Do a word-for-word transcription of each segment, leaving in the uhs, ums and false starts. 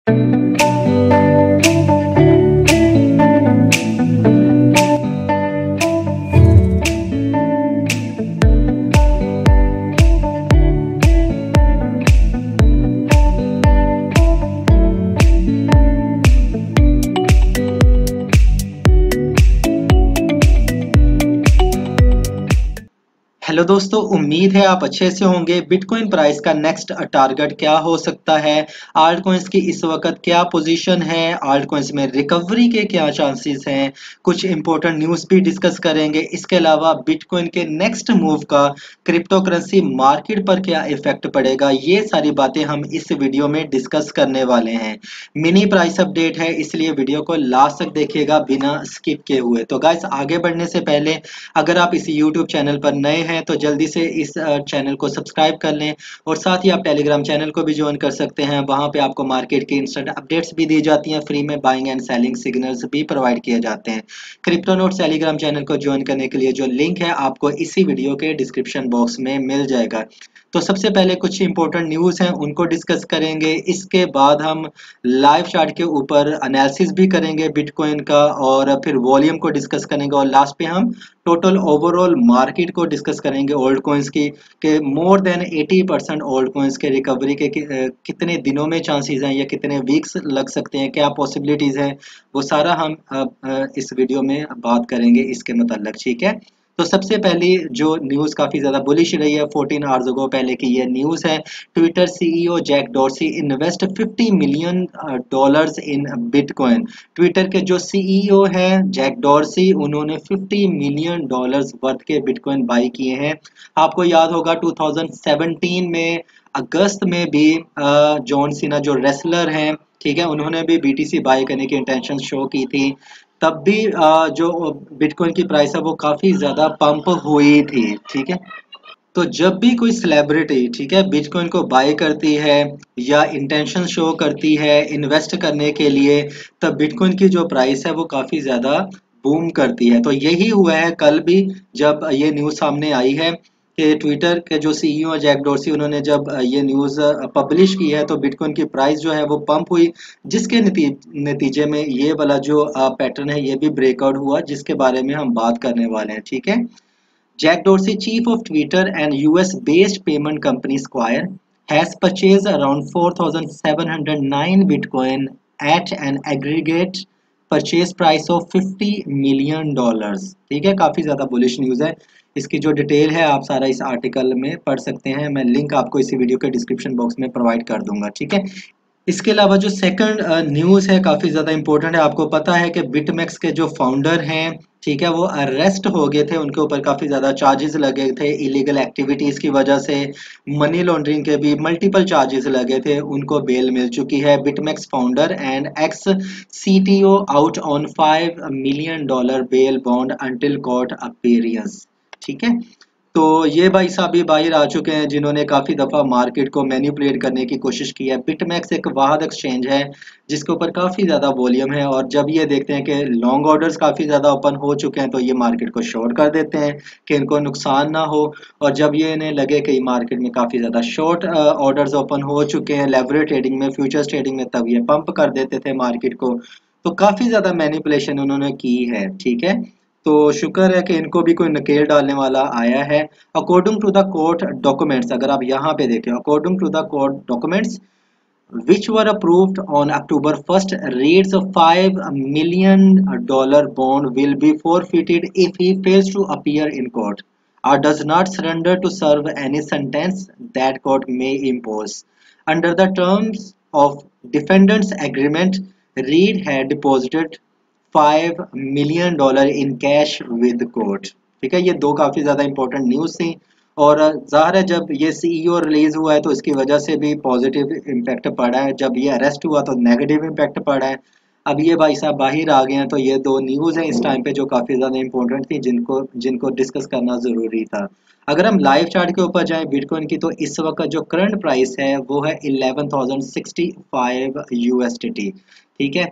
Hello दोस्तों, उम्मीद है आप अच्छे से होंगे। बिटकॉइन प्राइस का नेक्स्ट टारगेट क्या हो सकता है, आल्ट कॉइन्स की इस वक्त क्या पोजीशन है, आल्ट कॉइन्स में रिकवरी के क्या चांसेस हैं, कुछ इंपॉर्टेंट न्यूज़ भी डिस्कस करेंगे। इसके अलावा बिटकॉइन के नेक्स्ट मूव का क्रिप्टो करेंसी मार्केट पर क्या इफेक्ट पड़ेगा, ये सारी बातें हम इस वीडियो में डिस्कस करने वाले हैं। मिनी प्राइस अपडेट है, इसलिए वीडियो को लास्ट तक देखिएगा बिना स्किप किए हुए। तो गाइस, आगे बढ़ने से पहले अगर आप इस यूट्यूब चैनल पर नए हैं तो जल्दी से इस चैनल को सब्सक्राइब कर लें, और साथ ही आप टेलीग्राम चैनल को भी ज्वाइन कर सकते हैं। वहां पे आपको मार्केट की इंस्टेंट अपडेट्स भी दी जाती हैं, फ्री में बाइंग एंड सेलिंग सिग्नल्स भी प्रोवाइड किए जाते हैं। क्रिप्टो नोट्स टेलीग्राम चैनल को ज्वाइन करने के लिए जो लिंक है आपको इसी वीडियो के डिस्क्रिप्शन बॉक्स में मिल जाएगा। तो सबसे पहले कुछ इंपॉर्टेंट न्यूज़ हैं, उनको डिस्कस करेंगे। इसके बाद हम लाइव चार्ट के ऊपर एनालिसिस भी करेंगे बिटकॉइन का, और फिर वॉल्यूम को डिस्कस करेंगे, और लास्ट पे हम टोटल ओवरऑल मार्केट को डिस्कस करेंगे ओल्ड कॉइन्स की, कि मोर देन अस्सी परसेंट ओल्ड कॉइन्स के रिकवरी के कि, अ, कितने दिनों में चांसेस हैं या कितने वीक्स लग सकते हैं, क्या पॉसिबिलिटीज हैं, वो सारा हम अ, अ, इस वीडियो में बात करेंगे इसके मतलब। ठीक है, तो सबसे पहली जो न्यूज़ काफ़ी ज़्यादा बुलिश रही है, चौदह आवर्स अगो पहले की ये न्यूज़ है। Twitter CEO Jack Dorsey invest fifty million dollars in bitcoin. Twitter के जो सीईओ हैं जैक डॉर्सी, उन्होंने फिफ्टी मिलियन डॉलर्स वर्थ के बिटकॉइन बाई किए हैं। आपको याद होगा टू थाउजेंड सेवनटीन में अगस्त में भी अ, जॉन सीना जो रेसलर हैं, ठीक है, उन्होंने भी बीटीसी बाई करने की इंटेंशन शो की थी। तब भी अ, जो बिटकॉइन की प्राइस है वो काफ़ी ज़्यादा पंप हुई थी। ठीक है, तो जब भी कोई सेलिब्रिटी, ठीक है, बिटकॉइन को बाय करती है या इंटेंशन शो करती है इन्वेस्ट करने के लिए, तब बिटकॉइन की जो प्राइस है वो काफ़ी ज़्यादा बूम करती है। तो यही हुआ है कल भी, जब ये न्यूज़ सामने आई है कि ट्विटर के जो सीईओ जैक डोर्सी, उन्होंने जब ये न्यूज़ पब्लिश की है तो बिटकॉइन की प्राइस जो है वो पंप हुई, जिसके नती, नतीजे में ये वाला जो पैटर्न है ये भी ब्रेकआउट हुआ, जिसके बारे में हम बात करने वाले हैं। ठीक है, Jack Dorsey, chief of Twitter and U S-based payment company Square, has purchased around four thousand seven hundred nine Bitcoin at an aggregate purchase price of fifty million dollars. ठीक है, काफ़ी ज़्यादा बुलिश न्यूज़ है। इसकी जो detail है आप सारा इस आर्टिकल में पढ़ सकते हैं, मैं लिंक आपको इसी वीडियो के डिस्क्रिप्शन बॉक्स में प्रोवाइड कर दूंगा। ठीक है, इसके अलावा जो सेकंड न्यूज़ है काफ़ी ज़्यादा इंपॉर्टेंट है। आपको पता है कि बिटमैक्स के जो फाउंडर हैं, ठीक है, वो अरेस्ट हो गए थे, उनके ऊपर काफ़ी ज़्यादा चार्जेस लगे थे इलीगल एक्टिविटीज़ की वजह से, मनी लॉन्ड्रिंग के भी मल्टीपल चार्जेस लगे थे। उनको बेल मिल चुकी है। BitMEX founder and ex CTO out on five million dollar bail bond until court appearance. ठीक है, तो ये भाई साहब भी बाहर आ चुके हैं, जिन्होंने काफ़ी दफ़ा मार्केट को मैनिपुलेट करने की कोशिश की है। बिटमैक्स एक वाहद एक्सचेंज है जिसके ऊपर काफ़ी ज़्यादा वॉल्यूम है, और जब ये देखते हैं कि लॉन्ग ऑर्डर्स काफ़ी ज़्यादा ओपन हो चुके हैं तो ये मार्केट को शॉर्ट कर देते हैं कि इनको नुकसान ना हो। और जब ये इन्हें लगे कि मार्केट में काफ़ी ज़्यादा शॉर्ट ऑर्डर्स ओपन हो चुके हैं लेवरेज ट्रेडिंग में, फ्यूचर्स ट्रेडिंग में, तब ये पंप कर देते थे मार्केट को। तो काफ़ी ज़्यादा मैनिपुलेशन उन्होंने की है। ठीक है, तो शुक्र है कि इनको भी कोई नकेल डालने वाला आया है। According to the court documents, अगर आप यहाँ पे देखें, according to the court documents which were approved on October first, Reid's five million dollar bond will be forfeited if he fails to appear in court or does not surrender to serve any sentence that court may impose. Under the terms of defendant's agreement, Reid had deposited five million dollar in cash with court. ठीक है, ये दो काफ़ी ज़्यादा important news थी, और ज़ाहिर है जब ये सीईओ रिलीज़ हुआ है तो इसकी वजह से भी पॉजिटिव इम्पैक्ट पड़ा है, जब ये अरेस्ट हुआ तो नेगेटिव इम्पैक्ट पड़ा है। अब ये भाई साहब बाहर आ गए हैं, तो ये दो न्यूज़ हैं इस टाइम पे जो काफ़ी ज़्यादा इंपॉर्टेंट थी, जिनको जिनको डिस्कस करना ज़रूरी था। अगर हम लाइव चार्ट के ऊपर जाएं बिटकॉइन की, तो इस वक्त जो करंट प्राइस है वो है eleven thousand sixty five USDT. ठीक है,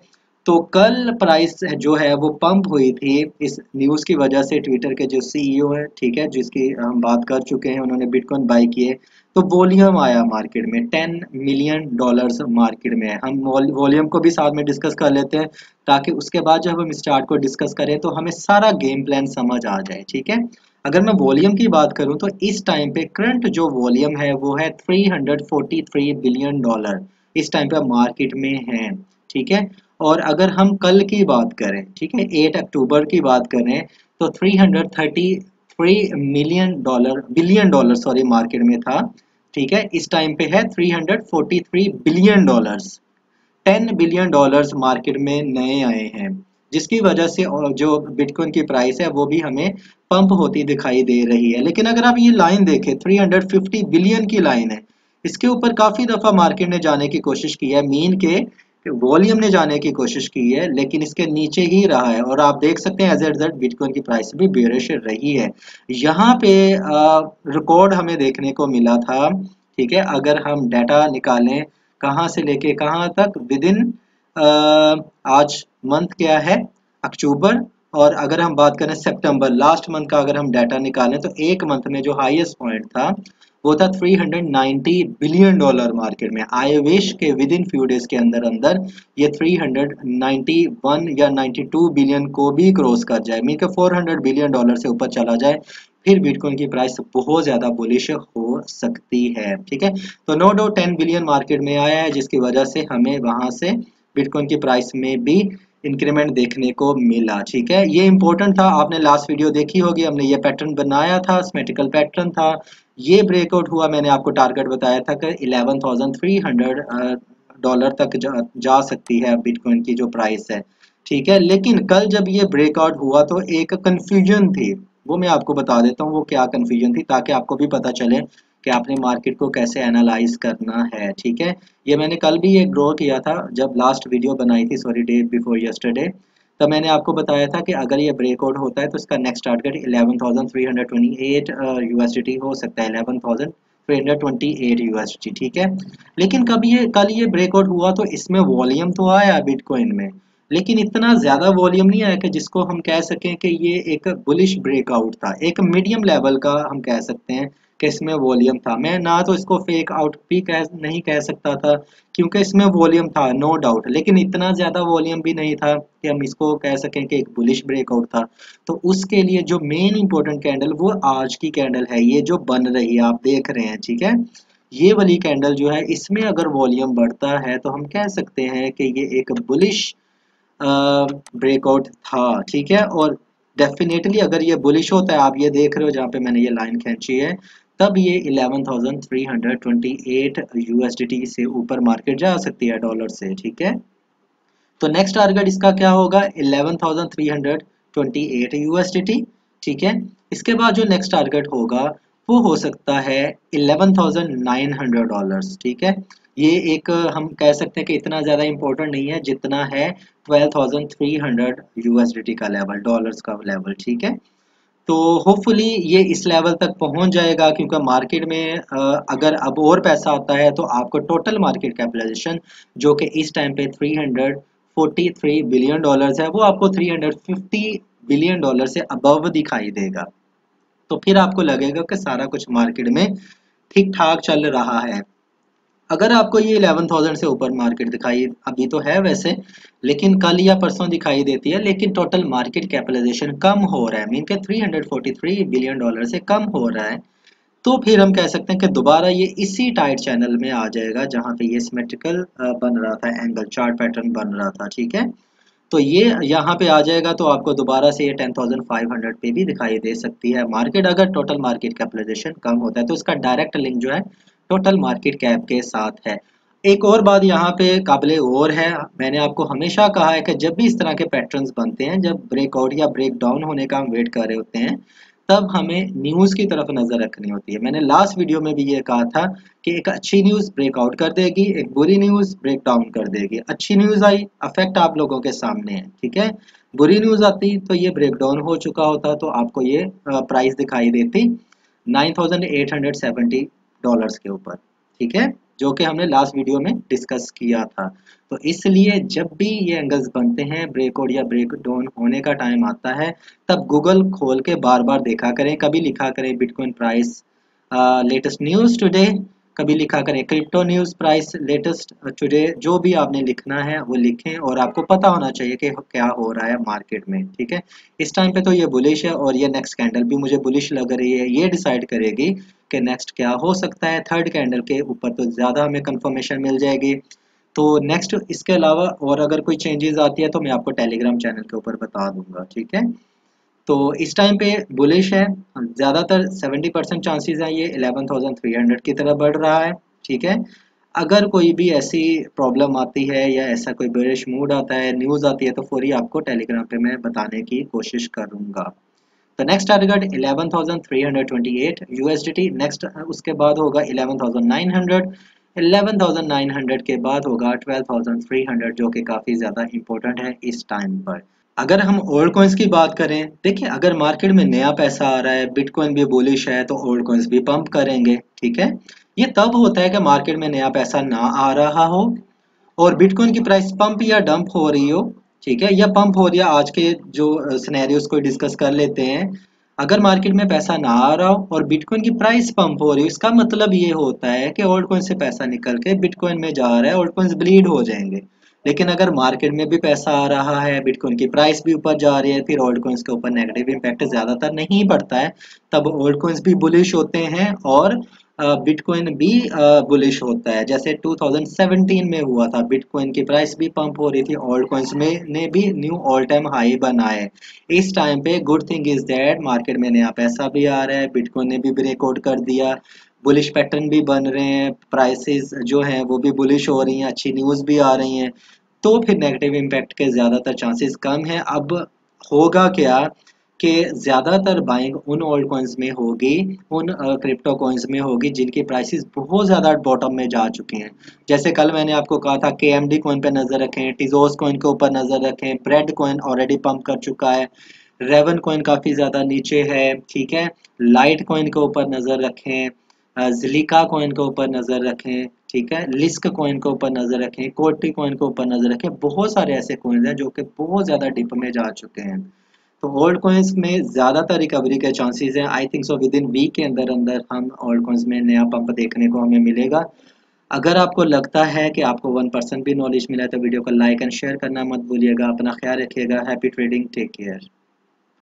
तो कल प्राइस जो है वो पंप हुई थी इस न्यूज़ की वजह से। ट्विटर के जो सीईओ है, ठीक है, जिसकी हम बात कर चुके हैं, उन्होंने बिटकॉइन बाय किए, तो वॉल्यूम आया मार्केट में टेन मिलियन डॉलर्स मार्केट में है। हम वॉल्यूम को भी साथ में डिस्कस कर लेते हैं, ताकि उसके बाद जब हम स्टार्ट को डिस्कस करें तो हमें सारा गेम प्लान समझ आ जाए, ठीक है। अगर मैं वॉल्यूम की बात करूं तो इस टाइम पे करंट जो वॉल्यूम है वो है three hundred forty three billion dollar इस टाइम पे मार्केट में है, ठीक है। और अगर हम कल की बात करें, ठीक है, एट अक्टूबर की बात करें, तो three hundred thirty three million dollar billion dollar sorry market में था, ठीक है। इस टाइम पे है three hundred forty three billion dollars, ten billion dollars market में नए आए हैं, जिसकी वजह से जो बिटकॉइन की प्राइस है वो भी हमें पंप होती दिखाई दे रही है। लेकिन अगर आप ये लाइन देखें, थ्री हंड्रेड फिफ्टी बिलियन की लाइन है, इसके ऊपर काफी दफा मार्केट ने जाने की कोशिश की है, मीन के वॉल्यूम ने जाने की कोशिश की है, लेकिन इसके नीचे ही रहा है। और आप देख सकते हैं एज ए रिजल्ट बिटकॉइन की प्राइस भी बेरिश रही है। यहाँ पे रिकॉर्ड हमें देखने को मिला था, ठीक है। अगर हम डाटा निकालें कहाँ से लेके कहाँ तक, विद इन आज मंथ क्या है, अक्टूबर, और अगर हम बात करें सितंबर लास्ट मंथ का अगर हम डाटा निकालें, तो एक मंथ में जो हाईएस्ट पॉइंट था वो था three hundred ninety billion dollar market में। आई विश के विद इन फ्यू डेज के अंदर अंदर ये थ्री हंड्रेड नाइंटी वन या नाइंटी टू बिलियन को भी क्रॉस कर जाए, मीन के फोर हंड्रेड बिलियन डॉलर से ऊपर चला जाए, फिर बिटकॉइन की प्राइस बहुत ज्यादा बुलिश हो सकती है, ठीक है। तो no doubt ten billion market में आया है, जिसकी वजह से हमें वहां से बिटकॉइन की प्राइस में भी इंक्रीमेंट देखने को मिला, ठीक है। ये इंपॉर्टेंट था, आपने लास्ट वीडियो देखी होगी, हमने ये पैटर्न बनाया था, सिमेट्रिकल पैटर्न था, ये ब्रेकआउट हुआ, मैंने आपको टारगेट बताया था कि eleven thousand three hundred dollar तक जा, जा सकती है बिटकॉइन की जो प्राइस है, ठीक है। लेकिन कल जब ये ब्रेकआउट हुआ तो एक कंफ्यूजन थी, वो मैं आपको बता देता हूँ वो क्या कंफ्यूजन थी, ताकि आपको भी पता चले कि आपने मार्केट को कैसे एनालाइज करना है, ठीक है। ये मैंने कल भी ये ड्रॉ किया था जब लास्ट वीडियो बनाई थी, सॉरी डे बिफोर यस्टरडे, तब मैंने आपको बताया था कि अगर ये ब्रेकआउट होता है तो इसका next target eleven thousand three hundred twenty eight USDT हो सकता है, eleven thousand three hundred twenty eight USD, ठीक है। लेकिन कब ये कल ये ब्रेकआउट हुआ तो इसमें वॉल्यूम तो आया बिटकॉइन में, लेकिन इतना ज्यादा वॉल्यूम नहीं आया कि जिसको हम कह सकें कि ये एक बुलिश ब्रेकआउट था, एक मीडियम लेवल का हम कह सकते हैं कि इसमें वॉल्यूम था। मैं ना तो इसको फेक आउट भी कह नहीं कह सकता था, क्योंकि इसमें वॉल्यूम था नो डाउट, लेकिन इतना ज्यादा वॉल्यूम भी नहीं था कि हम इसको कह सकें कि एक बुलिश ब्रेकआउट था। तो उसके लिए जो मेन इंपॉर्टेंट कैंडल वो आज की कैंडल है, ये जो बन रही है आप देख रहे हैं, ठीक है। ये वाली कैंडल जो है, इसमें अगर वॉल्यूम बढ़ता है तो हम कह सकते हैं कि ये एक बुलिश ब्रेकआउट था, ठीक है। और डेफिनेटली अगर ये बुलिश होता है, आप ये देख रहे हो जहाँ पे मैंने ये लाइन खींची है, तब ये eleven thousand three hundred twenty eight USDT से ऊपर मार्केट जा सकती है डॉलर से, ठीक है। तो नेक्स्ट टारगेट इसका क्या होगा, eleven thousand three hundred twenty eight USDT, ठीक है। इसके बाद जो नेक्स्ट टारगेट होगा वो हो सकता है eleven thousand nine hundred dollars, ठीक है। ये एक हम कह सकते हैं कि इतना ज़्यादा इंपॉर्टेंट नहीं है जितना है twelve thousand three hundred USDT का लेवल, डॉलर्स का लेवल, ठीक है। तो होपफुली ये इस लेवल तक पहुंच जाएगा, क्योंकि मार्केट में अगर अब और पैसा आता है तो आपको टोटल मार्केट कैपिटलाइजेशन जो कि इस टाइम पे three hundred forty three billion dollars है, वो आपको three hundred fifty billion dollar से अबव दिखाई देगा। तो फिर आपको लगेगा कि सारा कुछ मार्केट में ठीक ठाक चल रहा है। अगर आपको ये इलेवन थाउजेंड से ऊपर मार्केट दिखाई अभी तो है वैसे, लेकिन कल या परसों दिखाई देती है, लेकिन टोटल मार्केट कैपिटलाइजेशन कम हो रहा है, मीन के three hundred forty three billion dollar से कम हो रहा है, तो फिर हम कह सकते हैं कि दोबारा ये इसी टाइट चैनल में आ जाएगा जहां पे ये सिमेट्रिकल बन रहा था, एंगल चार्ट पैटर्न बन रहा था, ठीक है। तो ये यहाँ पे आ जाएगा तो आपको दोबारा से ये टेन थाउजेंड फाइव हंड्रेड पे भी दिखाई दे सकती है मार्केट, अगर टोटल मार्केट कैपिटलाइजेशन कम होता है तो इसका डायरेक्ट लिंक जो है टोटल मार्केट कैप के साथ है। एक और बात यहाँ पे काबिले और है, मैंने आपको हमेशा कहा है कि जब भी इस तरह के पैटर्न्स बनते हैं, जब ब्रेकआउट या ब्रेक डाउन होने का हम वेट कर रहे होते हैं, तब हमें न्यूज़ की तरफ नज़र रखनी होती है। मैंने लास्ट वीडियो में भी ये कहा था कि एक अच्छी न्यूज़ ब्रेकआउट कर देगी, एक बुरी न्यूज़ ब्रेक डाउन कर देगी। अच्छी न्यूज़ आई, अफेक्ट आप लोगों के सामने है, ठीक है। बुरी न्यूज़ आती तो ये ब्रेक डाउन हो चुका होता, तो आपको ये प्राइस दिखाई देती nine thousand eight hundred seventy dollars के ऊपर, ठीक है। जो कि हमने लास्ट वीडियो में डिस्कस किया था। तो इसलिए जब भी ये एंगल्स बनते हैं, ब्रेकआउट या ब्रेक डाउन होने का टाइम आता है, तब गूगल खोल के बार बार देखा करें, कभी लिखा करें bitcoin price latest news today, कभी लिखा करें crypto news price latest today. जो भी आपने लिखना है वो लिखें, और आपको पता होना चाहिए कि क्या हो रहा है मार्केट में, ठीक है। इस टाइम पे तो ये बुलिश है, और ये नेक्स्ट कैंडल भी मुझे बुलिश लग रही है। ये डिसाइड करेगी कि नेक्स्ट क्या हो सकता है। थर्ड कैंडल के ऊपर तो ज़्यादा हमें कंफर्मेशन मिल जाएगी। तो नेक्स्ट इसके अलावा और अगर कोई चेंजेस आती है तो मैं आपको टेलीग्राम चैनल के ऊपर बता दूंगा, ठीक है। तो इस टाइम पे बुलिश है, ज़्यादातर सेवेंटी परसेंट चांसेस हैं ये इलेवन थाउजेंड थ्री हंड्रेड की तरफ बढ़ रहा है, ठीक है। अगर कोई भी ऐसी प्रॉब्लम आती है या ऐसा कोई बेरिश मूड आता है, न्यूज़ आती है, तो फौरी आपको टेलीग्राम पे मैं बताने की कोशिश करूंगा। तो next target eleven thousand three hundred twenty eight USDT, next उसके बाद होगा eleven thousand nine hundred, eleven thousand nine hundred के बाद होगा ट्वेल्व थाउजेंड थ्री हंड्रेड, जो कि काफ़ी ज़्यादा इंपॉर्टेंट है इस टाइम पर। अगर हम ओल्ड कॉइन्स की बात करें, देखिए अगर मार्केट में नया पैसा आ रहा है, बिटकॉइन भी बुलिश है, तो ओल्ड कॉइन्स भी पंप करेंगे, ठीक है। ये तब होता है कि मार्केट में नया पैसा ना आ रहा हो और बिटकॉइन की प्राइस पंप या डंप हो रही हो, ठीक है, या पंप हो रही है। आज के जो सिनेरियोस को डिस्कस कर लेते हैं। अगर मार्केट में पैसा ना आ रहा हो और बिटकॉइन की प्राइस पंप हो रही हो, इसका मतलब ये होता है कि ओल्ड कॉइन से पैसा निकल के बिटकॉइन में जा रहा है, ओल्ड कॉइन्स ब्लीड हो जाएंगे। लेकिन अगर मार्केट में भी पैसा आ रहा है, बिटकॉइन की प्राइस भी ऊपर जा रही है, फिर ओल्ड कॉइन्स के ऊपर नेगेटिव इम्पैक्ट ज्यादातर नहीं पड़ता है। तब ओल्ड कॉइन्स भी बुलिश होते हैं और बिटकॉइन भी बुलिश होता है। जैसे टू थाउजेंड सेवेंटीन में हुआ था, बिटकॉइन की प्राइस भी पंप हो रही थी, ओल्ड कॉइन्स में ने भी न्यू ऑल टाइम हाई बनाए। इस टाइम पे good thing is that market में नया पैसा भी आ रहा है, बिटकॉइन ने भी ब्रेकआउट कर दिया, बुलिश पैटर्न भी बन रहे हैं, प्राइसेस जो हैं वो भी बुलिश हो रही हैं, अच्छी न्यूज़ भी आ रही हैं। तो फिर नेगेटिव इम्पैक्ट के ज़्यादातर चांसेस कम हैं। अब होगा क्या कि ज़्यादातर बाइंग उन ओल्ड कॉइन्स में होगी, उन क्रिप्टो कॉइन्स में होगी जिनकी प्राइसेस बहुत ज़्यादा बॉटम में जा चुकी हैं। जैसे कल मैंने आपको कहा था के एम डी कॉइन पे नज़र रखें, टिजोस कॉइन के ऊपर नज़र रखें, ब्रेड कॉइन ऑलरेडी पंप कर चुका है, रेवन कॉइन काफ़ी ज़्यादा नीचे है, ठीक है। लाइट कॉइन के ऊपर नज़र रखें, जिलिका कॉइन के ऊपर नज़र रखें, ठीक है। लिस्क कॉइन के ऊपर नज़र रखें, कोटी कॉइन के ऊपर नज़र रखें। बहुत सारे ऐसे कॉइन हैं जो कि बहुत ज़्यादा डिप में जा चुके हैं। तो ओल्ड कॉइन्स में ज़्यादातर रिकवरी के चांसेस हैं। I think so within week के अंदर अंदर हम ओल्ड कॉइन्स में नया पंप देखने को हमें मिलेगा। अगर आपको लगता है कि आपको वन परसेंट भी नॉलेज मिला है तो वीडियो को लाइक एंड शेयर करना मत भूलिएगा। अपना ख्याल रखिएगा। Happy trading, take care.